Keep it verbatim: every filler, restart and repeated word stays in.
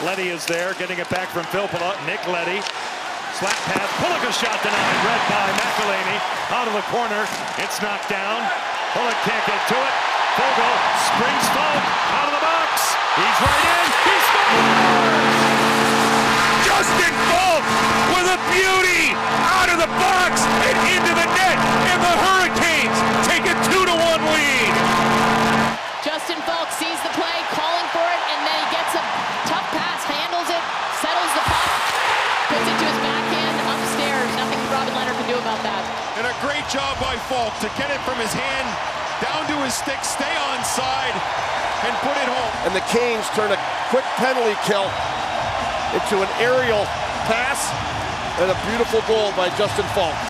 Leddy is there, getting it back from Filppula. Nick Leddy. Slap pass. Pulock a shot denied. Read by McElhaney. Out of the corner. It's knocked down. Pulock can't get to it. Fogle springs Faulk out of the box. He's right in. He scores! Justin Faulk with a beauty out of the box and into the net. And the Hurricanes take a two to one lead. Justin Faulk sees the play, calling for it, and then he gets a tough pass, handles it, settles the puck, puts it to his backhand upstairs. Nothing Robin Lehner can do about that. And a great job by Faulk to get it from his hand down to his stick, stay on side, and put it home. And the Canes turn a quick penalty kill into an aerial pass and a beautiful goal by Justin Faulk.